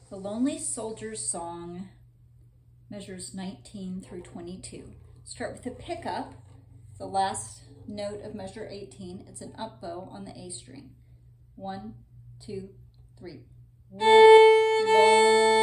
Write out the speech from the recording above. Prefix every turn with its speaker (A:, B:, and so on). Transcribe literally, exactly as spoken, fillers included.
A: The Lonely Soldier's Song measures nineteen through twenty-two. Start with a pickup, the last note of measure eighteen. It's an up bow on the A string. One, two, three. With long